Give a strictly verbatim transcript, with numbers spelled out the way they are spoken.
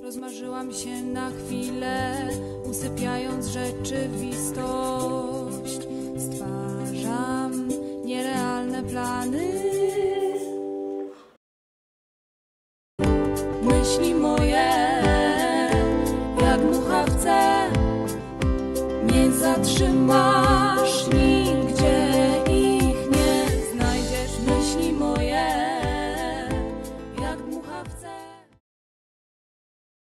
Rozmarzyłam się na chwilę, usypiając rzeczywistość. Stwarzam nierealne plany. Myśli moje, jak mucha chce, nie zatrzymasz nic.